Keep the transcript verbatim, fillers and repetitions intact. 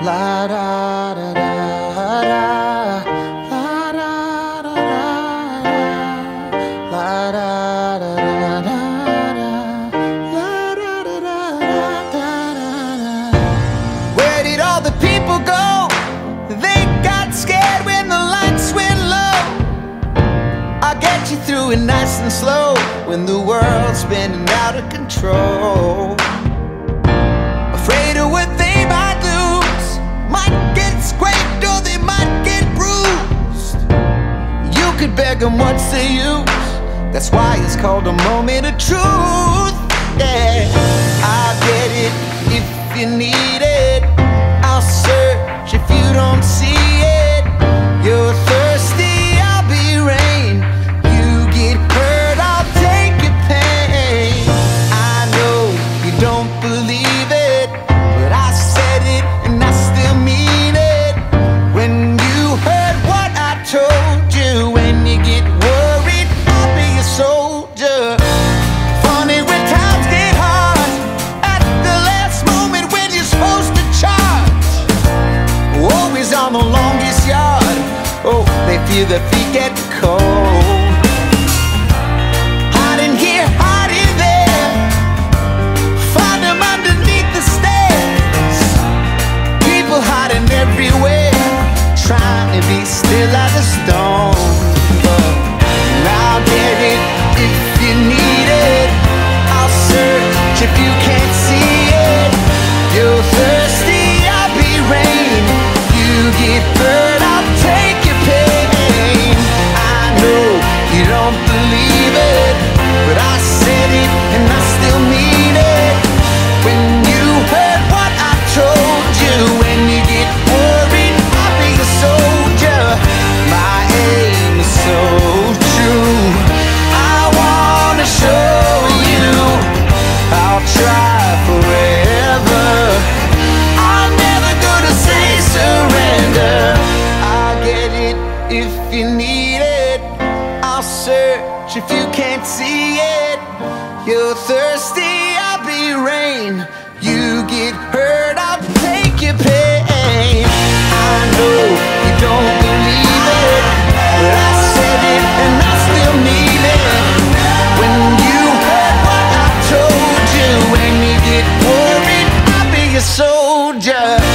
La da da da da, la da da da da, la da da da da, la da da da da da. Where did all the people go? They got scared when the lights went low. I'll get you through it nice and slow when the world's spinning out of control. Afraid of what they might lose, might get scraped or they might get bruised. You could beg them what's the use? That's why it's called a moment of truth. Yeah, I'll get it if you need it. I'll search if you don't see it. You're thirsty, I'll be rain. You get hurt, I'll take your pain. I know you don't believe it, but I said it and I still mean it. When you heard what I told you, when you get worried, I'll be a soldier. Funny when times get hard, at the last moment when you're supposed to charge. Always on the longest yard, oh, they feel their feet get cold. Hiding here, hiding there, find them underneath the stairs. People hiding everywhere, trying to be still as a stone. But I'll get it if you need it. I'll search if you can't see it. You're thirsty, I'll be rain. You get hurt, I'll take your pain. I know you don't believe it, but I said it and I still mean it. When you heard what I told you, when you get worried, I'll be a soldier. My aim is so true. I wanna show you I'll try forever. I'm never gonna say surrender. I'll get it if you need it. I'll search if you can't see it. You're thirsty, I'll be rain. You get hurt, I'll take your pain. I know you don't believe it, but I said it and I still mean it. When you heard what I told you, when you get worried, I'll be a soldier.